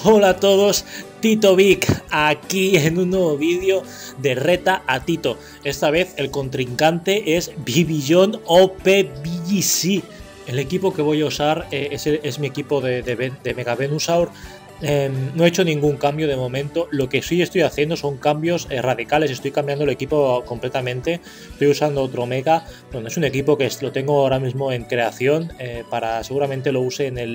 Hola a todos, Tito Vic, aquí en un nuevo vídeo de Reta a Tito. Esta vez el contrincante es Vivillon OP-VGC. El equipo que voy a usar es mi equipo de Mega Venusaur. No he hecho ningún cambio de momento. Lo que sí estoy haciendo son cambios radicales. Estoy cambiando el equipo completamente. Estoy usando otro Mega. Bueno, es un equipo que lo tengo ahora mismo en creación para seguramente lo use en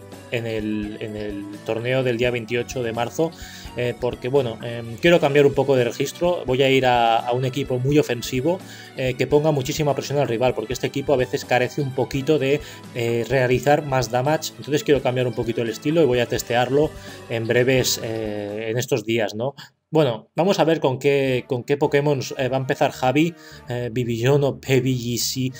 el torneo del día 28 de marzo. Porque bueno, quiero cambiar un poco de registro. Voy a ir a un equipo muy ofensivo que ponga muchísima presión al rival, porque este equipo a veces carece un poquito de realizar más damage. Entonces quiero cambiar un poquito el estilo y voy a testearlo en breves, en estos días, ¿no? Bueno, vamos a ver con qué Pokémon va a empezar Javi. Vivillon o PVGC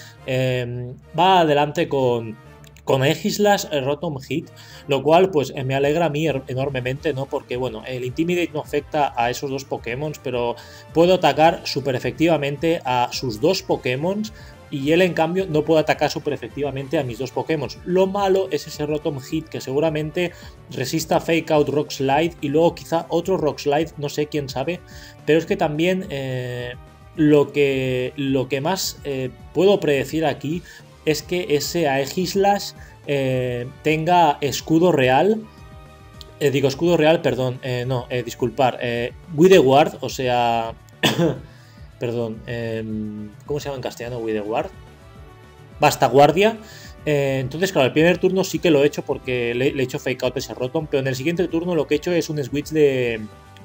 va adelante con Aegislash Rotom Hit, lo cual pues me alegra a mí enormemente, ¿no? Porque bueno, el Intimidate no afecta a esos dos Pokémon, pero puedo atacar súper efectivamente a sus dos Pokémon y él en cambio no puede atacar súper efectivamente a mis dos Pokémon. Lo malo es ese Rotom Hit que seguramente resista Fake Out Rock Slide y luego quizá otro Rock Slide, no sé, quién sabe, pero es que también lo que más puedo predecir aquí es que ese Aegislash tenga escudo real. Escudo real, perdón. Disculpar. Wideward, o sea... perdón. ¿Cómo se llama en castellano Wideward? Basta guardia. Entonces, claro, el primer turno sí que lo he hecho porque le he hecho fake out ese Rotom, pero en el siguiente turno lo que he hecho es un switch de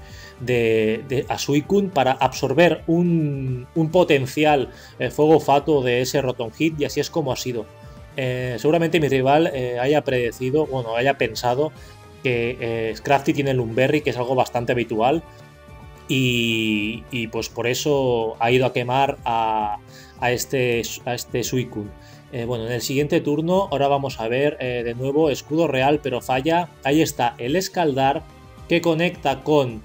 a Suicune para absorber un potencial fuego fato de ese Rotom Hit, y así es como ha sido. Seguramente mi rival haya predecido, bueno, haya pensado que Scrafty tiene Lumberry, que es algo bastante habitual, y pues por eso ha ido a quemar a este Suicune. Bueno, en el siguiente turno ahora vamos a ver de nuevo escudo real, pero falla. Ahí está el Escaldar que conecta con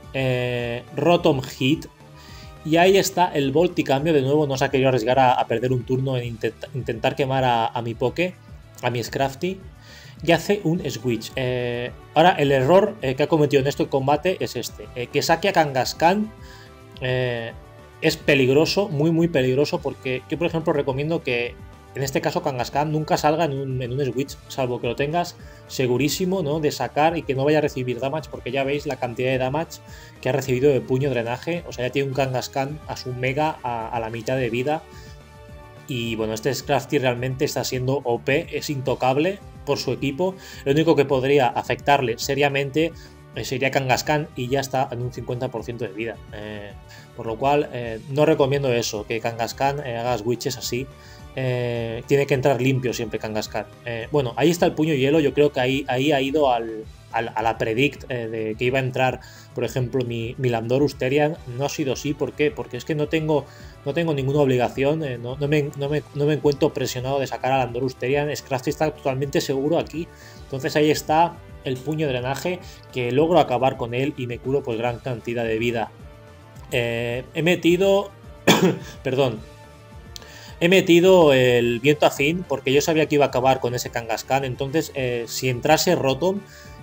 Rotom Hit, y ahí está el Volticambio. De nuevo no se ha querido arriesgar a perder un turno en intentar quemar a mi Poké, a mi Scrafty, y hace un Switch. Ahora el error que ha cometido en este combate es este, que saque a Kangaskhan. Es peligroso, muy peligroso, porque yo por ejemplo recomiendo que en este caso Kangaskhan nunca salga en un switch, salvo que lo tengas segurísimo, ¿no?, de sacar y que no vaya a recibir damage, porque ya veis la cantidad de damage que ha recibido de puño drenaje. O sea, ya tiene un Kangaskhan a su Mega a la mitad de vida. Y bueno, este Scrafty realmente está siendo OP, es intocable por su equipo. Lo único que podría afectarle seriamente sería Kangaskhan, y ya está en un 50% de vida. Por lo cual no recomiendo eso, que Kangaskhan haga switches así. Tiene que entrar limpio siempre Kangaskhan. Bueno, ahí está el puño hielo. Yo creo que ahí ha ido a la predict de que iba a entrar, por ejemplo, mi Landorus Therian. No ha sido así. ¿Por qué? Porque es que no tengo ninguna obligación. No me encuentro presionado de sacar a Landorus Therian. Scrafty está totalmente seguro aquí. Entonces ahí está el puño de drenaje, que logro acabar con él y me curo pues gran cantidad de vida. He metido perdón, he metido el viento afín porque yo sabía que iba a acabar con ese Kangaskhan. Entonces si entrase Rotom,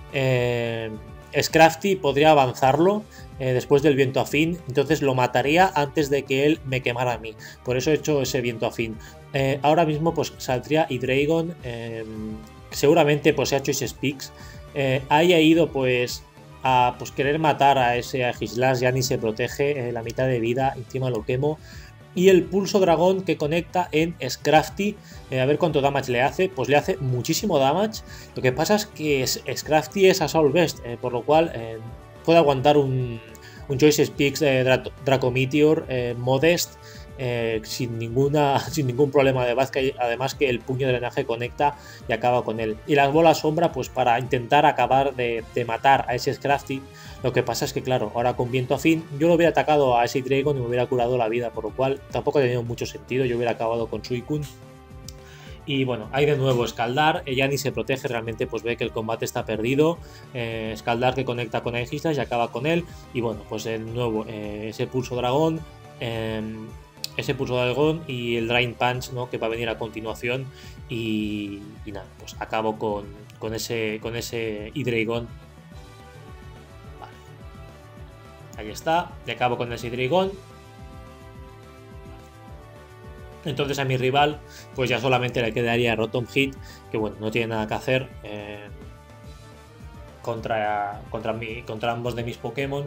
Scrafty podría avanzarlo después del viento afín, entonces lo mataría antes de que él me quemara a mí. Por eso he hecho ese viento afín. Ahora mismo pues saldría Hydreigon, seguramente pues se ha hecho ese Speaks. Haya ido pues a querer matar a ese Aegislash, ya ni se protege, la mitad de vida, encima lo quemo. Y el pulso dragón que conecta en Scrafty, a ver cuánto damage le hace. Pues le hace muchísimo damage. Lo que pasa es que Scrafty es Assault Vest, por lo cual puede aguantar un Choice Speaks Draco Meteor Modest sin ningún problema de base. Además que el puño de drenaje conecta y acaba con él. Y las bolas sombra pues para intentar acabar de matar a ese Scrafty. Lo que pasa es que claro, ahora con viento afín yo lo hubiera atacado a ese Dragon y me hubiera curado la vida, por lo cual tampoco ha tenido mucho sentido. Yo hubiera acabado con Suicune. Y bueno, hay de nuevo Escaldar, ya ni se protege, realmente pues ve que el combate está perdido. Escaldar que conecta con Aegislash y acaba con él. Y bueno, pues de nuevo ese pulso dragón, y el Drain Punch, ¿no?, que va a venir a continuación. Y nada, pues acabo con ese Hydreigon Ahí está, y acabo con ese Hydreigon. Entonces a mi rival pues ya solamente le quedaría Rotom Hit, que bueno, no tiene nada que hacer contra ambos de mis Pokémon.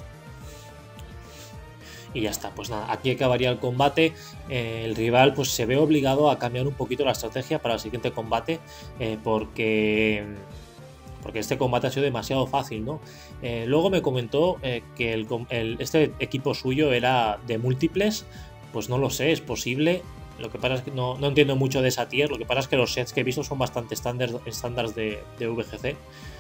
Y ya está, pues nada, aquí acabaría el combate. El rival pues se ve obligado a cambiar un poquito la estrategia para el siguiente combate, porque este combate ha sido demasiado fácil, ¿no? Luego me comentó que este equipo suyo era de múltiples. Pues no lo sé, es posible. Lo que pasa es que no entiendo mucho de esa tier. Lo que pasa es que los sets que he visto son bastante estándares de VGC.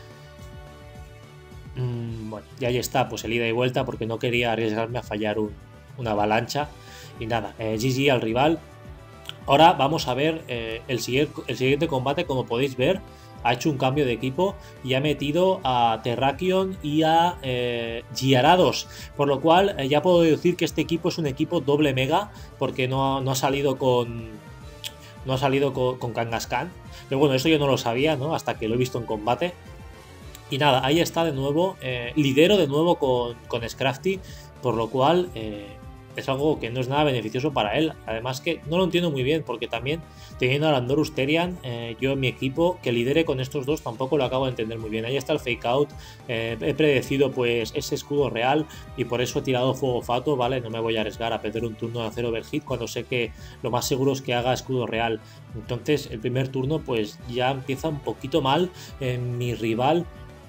Bueno, y ahí está, pues el ida y vuelta, porque no quería arriesgarme a fallar una avalancha. Y nada, GG al rival. Ahora vamos a ver el siguiente combate. Como podéis ver, ha hecho un cambio de equipo y ha metido a Terrakion y a Gyarados, por lo cual ya puedo decir que este equipo es un equipo doble mega, porque no ha salido con Kangaskhan. Pero bueno, eso yo no lo sabía, ¿no? Hasta que lo he visto en combate. Y nada, ahí está de nuevo, lidero de nuevo con Scrafty, por lo cual es algo que no es nada beneficioso para él. Además que no lo entiendo muy bien, porque también teniendo a Landorus Therian, yo en mi equipo que lidere con estos dos tampoco lo acabo de entender muy bien. Ahí está el fake out, he predecido pues ese escudo real y por eso he tirado fuego fato, ¿vale? No me voy a arriesgar a perder un turno de hacer overhit cuando sé que lo más seguro es que haga escudo real. Entonces el primer turno pues ya empieza un poquito mal mi rival.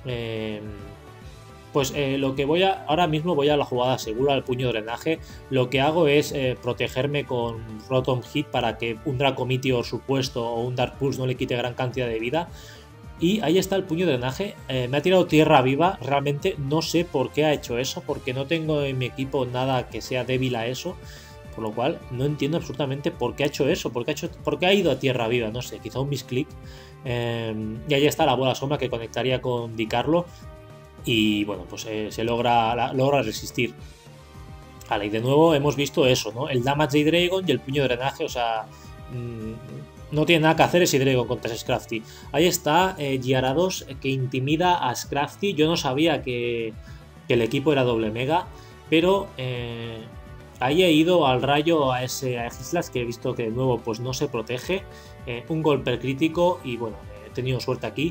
Lo que ahora mismo voy a la jugada segura, al puño de drenaje. Lo que hago es protegerme con Rotom Hit para que un Draco Meteor supuesto o un Dark Pulse no le quite gran cantidad de vida. Y ahí está el puño de drenaje. Me ha tirado tierra viva. Realmente no sé por qué ha hecho eso, porque no tengo en mi equipo nada que sea débil a eso. Por lo cual no entiendo absolutamente por qué ha hecho eso, por qué ha ido a tierra viva, no sé, quizá un misclick. Y ahí está la bola sombra que conectaría con Dicarlo. Y bueno, pues se logra resistir. Vale, y de nuevo hemos visto eso, ¿no? El damage de Hydreigon y el puño de drenaje, o sea, no tiene nada que hacer ese Hydreigon contra ese Scrafty. Ahí está Gyarados que intimida a Scrafty. Yo no sabía que el equipo era doble mega, pero ahí he ido al rayo a Gislas, que he visto que de nuevo pues no se protege. Un golpe crítico y bueno, he tenido suerte aquí.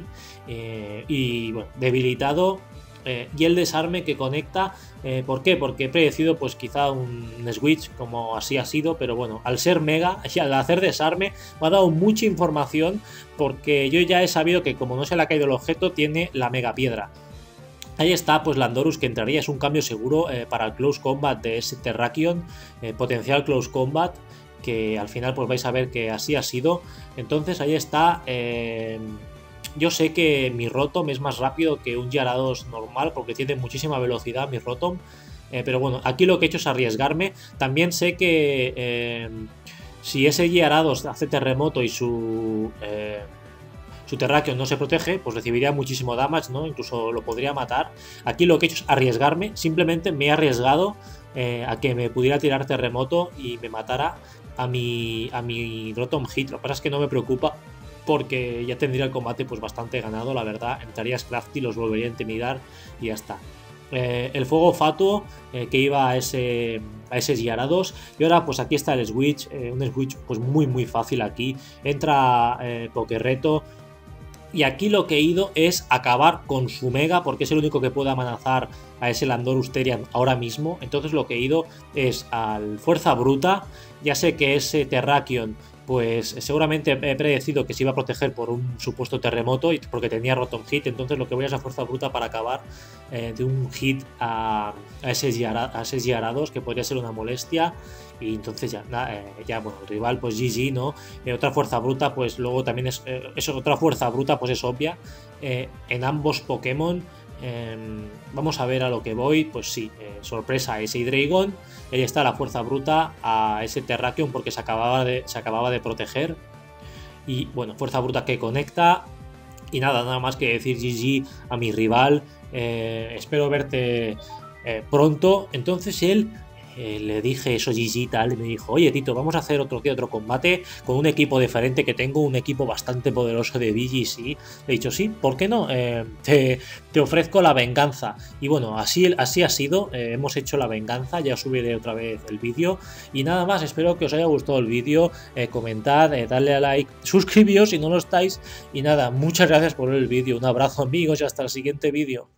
Y bueno, debilitado. Y el desarme que conecta, ¿por qué? Porque he predecido pues quizá un switch como así ha sido, pero bueno, al ser mega y al hacer desarme me ha dado mucha información, porque yo ya he sabido que como no se le ha caído el objeto tiene la mega piedra. Ahí está pues Landorus, que entraría, es un cambio seguro para el close combat de ese Terrakion, potencial close combat, que al final pues vais a ver que así ha sido. Entonces ahí está. Yo sé que mi Rotom es más rápido que un Gyarados normal, porque tiene muchísima velocidad mi Rotom. Pero bueno, aquí lo que he hecho es arriesgarme. También sé que si ese Gyarados hace terremoto y su Terrakion no se protege, pues recibiría muchísimo damage, ¿no? Incluso lo podría matar. Aquí lo que he hecho es arriesgarme. Simplemente me he arriesgado a que me pudiera tirar terremoto y me matara a mi Rotom Hit. Lo que pasa es que no me preocupa, porque ya tendría el combate pues bastante ganado, la verdad. Entraría Scrafty, los volvería a intimidar y ya está. El fuego fatuo que iba a ese Gyarados. Y ahora pues aquí está el switch, un switch pues muy fácil aquí. Entra Pokerreto. Y aquí lo que he ido es acabar con su mega, porque es el único que puede amenazar a ese Landorus Therian ahora mismo. Entonces lo que he ido es al fuerza bruta. Ya sé que ese Terrakion pues seguramente he predecido que se iba a proteger por un supuesto terremoto, y porque tenía Rotom Hit. Entonces lo que voy es a fuerza bruta para acabar de un hit a ese Gyarados, que podría ser una molestia. Y entonces ya bueno, el rival pues GG, ¿no? Otra fuerza bruta pues luego también otra fuerza bruta pues es obvia en ambos Pokémon. Vamos a ver a lo que voy. Pues sí, sorpresa a ese Hydreigon. Ahí está la fuerza bruta a ese Terrakion, porque se acababa de proteger. Y bueno, fuerza bruta que conecta. Y nada más que decir GG a mi rival. Espero verte pronto. Entonces él le dije eso GG y tal, y me dijo, oye Tito, vamos a hacer otro combate con un equipo diferente que tengo, un equipo bastante poderoso de BGC. Le he dicho, sí, ¿por qué no? Te ofrezco la venganza. Y bueno, así ha sido, hemos hecho la venganza, ya subiré otra vez el vídeo. Y nada más, espero que os haya gustado el vídeo, comentad, dadle a like, suscribíos si no lo estáis. Y nada, muchas gracias por ver el vídeo, un abrazo amigos y hasta el siguiente vídeo.